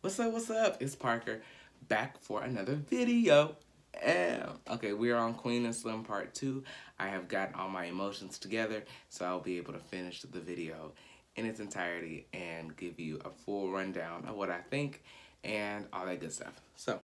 What's up, what's up? It's Parker back for another video. Okay, we're on Queen and Slim Part 2. I have gotten all my emotions together, so I'll be able to finish the video in its entirety and give you a full rundown of what I think and all that good stuff. So,